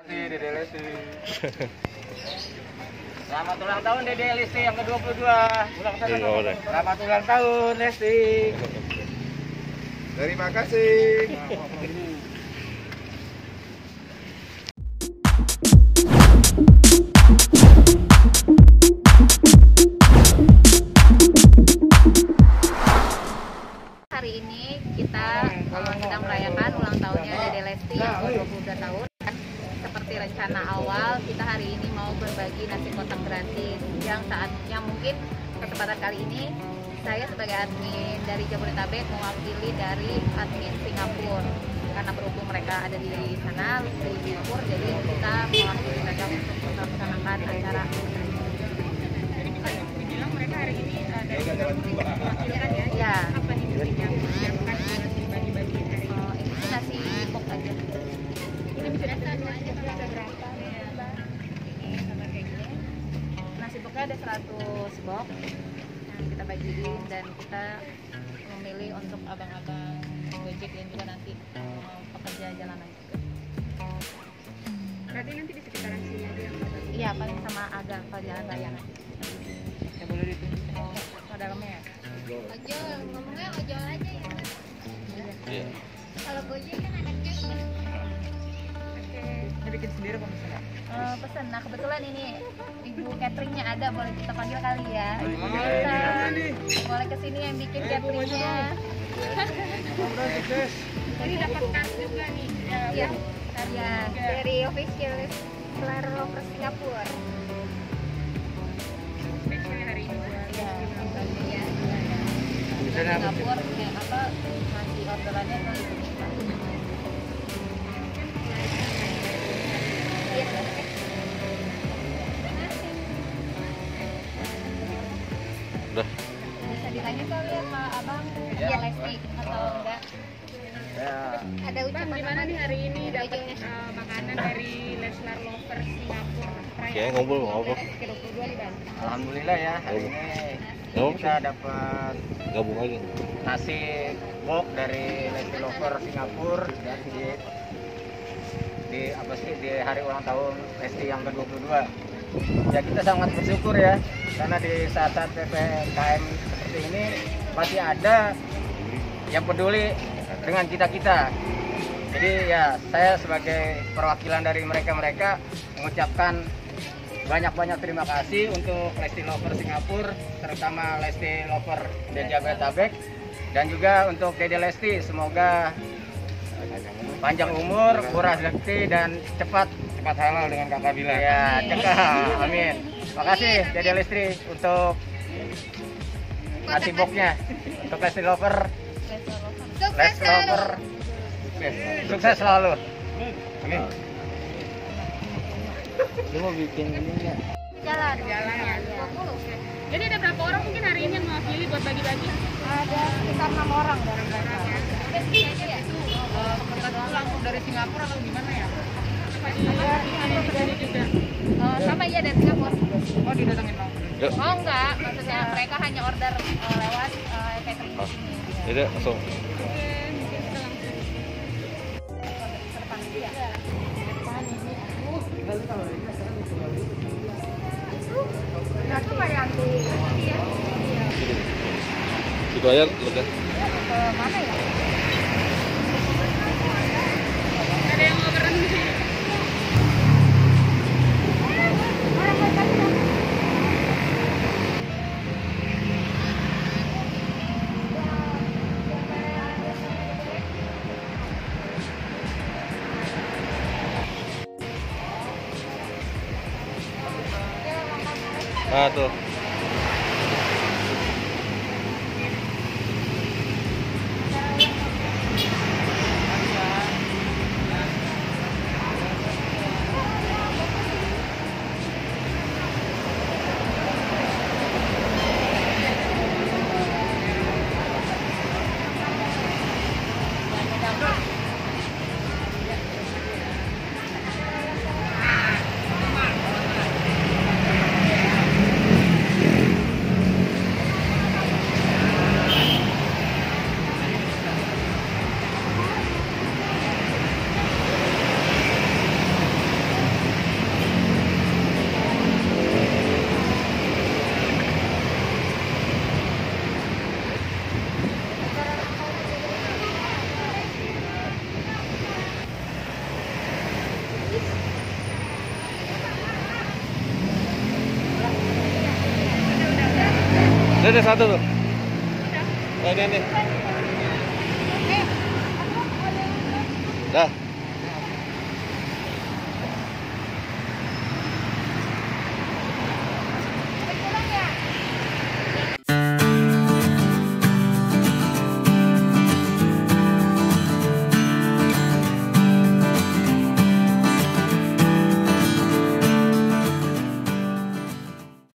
Dede Lesti. Selamat ulang tahun Dede Lesti yang ke-22. Selamat ulang tahun Lesti. Terima kasih. Hari ini kita sedang merayakan ulang tahunnya Dede Lesti yang ke-22 tahun. Seperti rencana awal, kita hari ini mau berbagi nasi kotak gratis yang mungkin kesempatan kali ini saya sebagai admin dari Jabodetabek mewakili dari admin Singapura, karena berhubung mereka ada di sana di Singapura, jadi kita mewakili mereka untuk melaksanakan acara. Jadi bisa dibilang mereka hari ini dari Singapura mewakilkan ya? Ya. Apa nih mestinya menyiapkan nasi bagi-bagi hari ini? Ini nasi pok aja. Ini bisa daftar aja kalau ada berapa? Ini sama kayak gini. Nasi poknya ada 100 box yang kita bagiin, dan kita memilih untuk abang-abang Gojek dan juga nanti pekerja jalanan juga. Berarti nanti di sekitaran sini aja yang ada. Iya, paling sama agak ke jalan raya nanti. Ya boleh ditunjuk. Ke dalamnya ya? Ojol, ngomongnya ojol aja ya. Iya. Kalau Gojek kan ada cake. Ini bikin sendiri apa misalnya? Pesan. Nah, kebetulan ini ibu cateringnya ada, boleh kita panggil kali ya. Ibu Boleh, Rita. nih. Boleh kesini yang bikin cateringnya. Sukses. Jadi dapat kas juga nih. Iya. Ya. Dari official Leslar Lover Singapura. Spesial hari ini buat Ya, Ya. Bisa apa? Singapura kayak apa masih orderannya kan itu. Bisa ditanya kali ya Pak Abang, Ya. dia Lesti atau enggak? Ya. Ada Bang, ucapan gimana apa? nih hari ini dapat makanan dari Leslar Lover Singapura? Oke, ngobrol. Ke-22 nih Bang. Alhamdulillah ya, hari ini kita dapat Gabung aja. nasi box dari Lesti Lover Singapura dan di apa sih di hari ulang tahun Lesti yang ke-22. Ya kita sangat bersyukur ya, karena di saat-saat PPKM seperti ini masih ada yang peduli dengan kita-kita. Jadi ya saya sebagai perwakilan dari mereka mengucapkan banyak-banyak terima kasih untuk Lesti Lover Singapura, terutama Lesti Lover dan Jabodetabek, dan juga untuk Dede Lesti. Semoga panjang umur, murah rezeki, dan cepat halal dengan Kakak Bila. Ya, cekal. Amin. Makasih Dede Lesti untuk nasi boxnya. Untuk Lesti Lover, Sukses Lesti selalu. Lover, sukses selalu. Amin. Dia mau bikin ini enggak? Jalan. Jalan ya. 20. Jadi ada berapa orang mungkin hari ini yang mewakili buat bagi-bagi? Ada sekitar 6 orang dari mereka. Udah sini aja ya. Mereka dulu langsung dari Singapura atau gimana ya? Jadi juga. Sama ya dari Singapura. Oh, didatengin langsung. Yuk, Oh enggak, maksudnya mereka hanya order lewat catering di sini. jadi langsung. Oke, mungkin kita langsung. Nah, itu kayak Itu aja udah. Ke mana ya? Ada yang mau berhenti? Nah, tuh. Ada satu tuh. Oh, ini. Dah.